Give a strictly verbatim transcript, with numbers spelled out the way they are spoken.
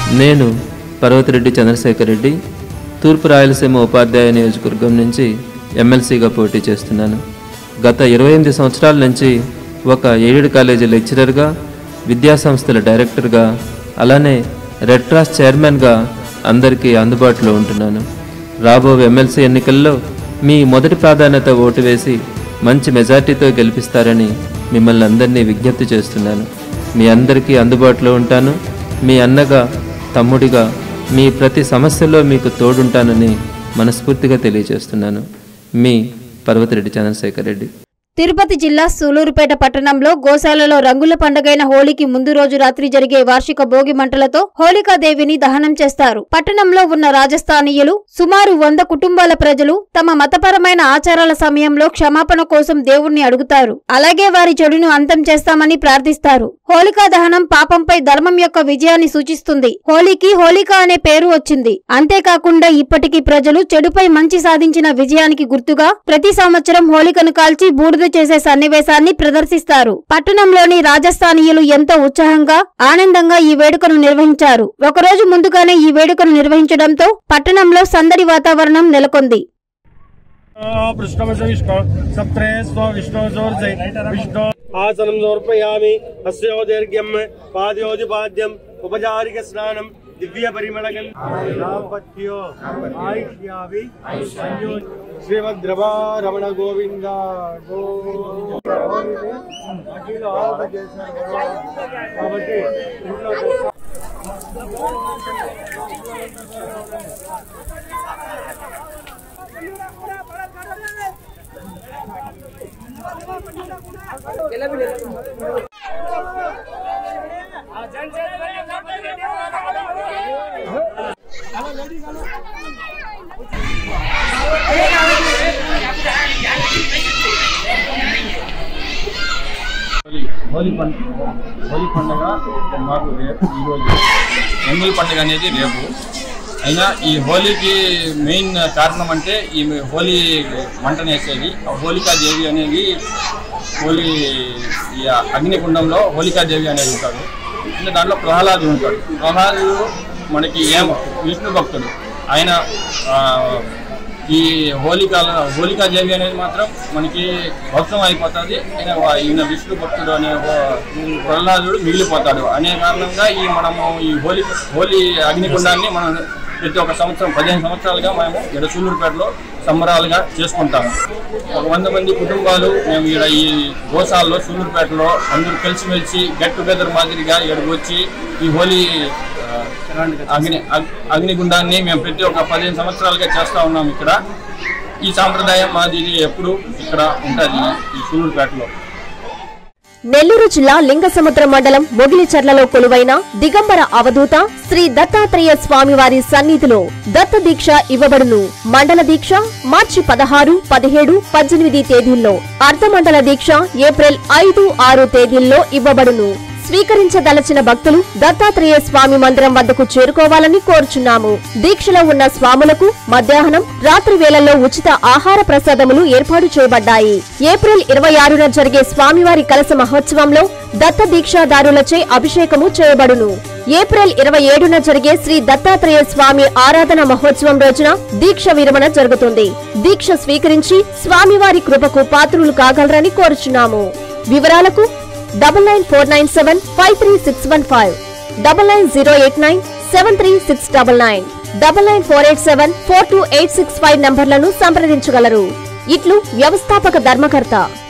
నేను పర్వతిరెడ్డి చంద్రశేఖర్ రెడ్డి తూర్పు రాయలసీమ ఉపాధ్యాయ నియోజకవర్గం నుంచి ఎమ్మెల్సీగా పోటీ చేస్తున్నాను. గత ఇరవై ఎనిమిది సంవత్సరాల నుంచి ఒక ఎయిడెడ్ కాలేజీ లెక్చరర్గా, విద్యాసంస్థల డైరెక్టర్గా, అలానే రెడ్ క్రాస్ చైర్మన్గా అందరికీ అందుబాటులో ఉంటున్నాను. రాబోయే ఎమ్మెల్సీ ఎన్నికల్లో మీ మొదటి ప్రాధాన్యత ఓటు వేసి మంచి మెజార్టీతో గెలిపిస్తారని మిమ్మల్ని అందరినీ విజ్ఞప్తి చేస్తున్నాను. మీ అందరికీ అందుబాటులో ఉంటాను. మీ అన్నగా, తమ్ముడిగా మీ ప్రతి సమస్యలో మీకు తోడుంటానని మనస్ఫూర్తిగా తెలియజేస్తున్నాను. మీ పర్వతిరెడ్డి చంద్రశేఖర్ రెడ్డి. తిరుపతి జిల్లా సూలూరుపేట పట్టణంలో గోశాలలో రంగుల పండుగైన హోలీకి ముందు రోజు రాత్రి జరిగే వార్షిక భోగి మంటలతో హోళికాదేవిని దహనం చేస్తారు. పట్టణంలో ఉన్న రాజస్థానీయులు సుమారు వంద కుటుంబాల ప్రజలు తమ మతపరమైన ఆచారాల సమయంలో క్షమాపణ కోసం దేవుణ్ణి అడుగుతారు. అలాగే వారి చెడును అంతం చేస్తామని ప్రార్థిస్తారు. హోళికా దహనం పాపంపై ధర్మం యొక్క విజయాన్ని సూచిస్తుంది. హోలీకి హోళికా అనే పేరు వచ్చింది. అంతేకాకుండా ఇప్పటికీ ప్రజలు చెడుపై మంచి సాధించిన విజయానికి గుర్తుగా ప్రతి సంవత్సరం హోళికను కాల్చి బూడిద చేసే సన్నివేశాన్ని ప్రదర్శిస్తారు. పట్టణంలోని రాజస్థానీయులు ఎంతో ఉత్సాహంగా, ఆనందంగా ఈ వేడుకను నిర్వహించారు. ఒకరోజు ముందుగానే ఈ వేడుకను నిర్వహించడంతో పట్టణంలో సందడి వాతావరణం నెలకొంది. ఆసనం సమర్పయామి. హస్యోదైర్ఘ్యం పాదయోజుపాద్యం ఉపచారిక స్నానం దివ్య పరిమళగంధ్యో ఆయుష్యామి. శ్రీమద్రమా రమణ గోవింద కాబట్టి హోలీ పండుగ హోలీ పండుగ మాకు రేపు ఈరోజు రంగుల పండుగ అనేది రేపు. అయినా ఈ హోలీకి మెయిన్ కారణం అంటే ఈ హోలీ మంటను వేసేది హోళికాదేవి అనేది. హోలీ ఈ అగ్నికుండంలో హోళికాదేవి అనేది ఉంటాడు. అంటే దాంట్లో ప్రహ్లాదుడు ఉంటాడు. ప్రహ్లాదుడు మనకి ఏం విష్ణు భక్తుడు. ఆయన ఈ హోళికా హోళికాదేవి అనేది మాత్రం మనకి భక్తం అయిపోతుంది. ఆయన ఈయన విష్ణు భక్తుడు అనే ప్రహ్లాదుడు మిగిలిపోతాడు అనే కారణంగా ఈ మనము ఈ హోలీ హోలీ అగ్నికుండాన్ని మనం ప్రతి ఒక్క సంవత్సరం పదిహేను సంవత్సరాలుగా మేము ఇక్కడ సూలూరుపేటలో సంబరాలుగా చేసుకుంటాము. ఒక వంద మంది కుటుంబాలు మేము ఇక్కడ ఈ గోశాలలో సూలూరుపేటలో అందరూ కలిసిమెలిసి గెట్ టుగెదర్ మాదిరిగా ఇక్కడికి వచ్చి ఈ హోలీ అగ్ని అగ్నిగుండాన్ని మేము ప్రతి ఒక్క పదిహేను సంవత్సరాలుగా చేస్తూ ఉన్నాము. ఇక్కడ ఈ సాంప్రదాయం మాది ఎప్పుడు ఇక్కడ ఉంటుంది ఈ సూలూరుపేటలో. నెల్లూరు జిల్లా లింగసముద్రం మండలం మొగిలిచర్లలో కొలువైన దిగంబర అవధూత శ్రీ దత్తాత్రేయ స్వామివారి సన్నిధిలో దత్త దీక్ష ఇవ్వబడును. మండల దీక్ష మార్చి పదహారు, పదిహేడు, పద్దెనిమిది తేదీల్లో, అర్ధమండల దీక్ష ఏప్రిల్ ఐదు, ఆరు తేదీల్లో ఇవ్వబడును. స్వీకరించదలచిన భక్తులు దత్తాత్రేయ స్వామి మందిరం వద్దకు చేరుకోవాలని కోరుచున్నాము. దీక్షలో ఉన్న స్వాములకు మధ్యాహ్నం, రాత్రి వేళల్లో ఉచిత ఆహార ప్రసాదములు ఏర్పాటు చేయబడ్డాయి. ఏప్రిల్ ఇరవై ఆరున జరిగే స్వామివారి కలశ మహోత్సవంలో దత్త దీక్షాదారులచే అభిషేకము చేయబడును. ఏప్రిల్ ఇరవై ఏడున జరిగే శ్రీ దత్తాత్రేయ స్వామి ఆరాధన మహోత్సవం రోజున దీక్ష విరమణ జరుగుతుంది. దీక్ష స్వీకరించి స్వామివారి కృపకు పాత్రులు కాగలరని కోరుచున్నాము. వివరాలకు double nine four nine seven five three six one five, double nine zero eight nine seven three six double nine, double nine four eight seven four two eight six five నంబర్లను సంప్రదించగలరు. ఇట్లు వ్యవస్థాపక ధర్మకర్త.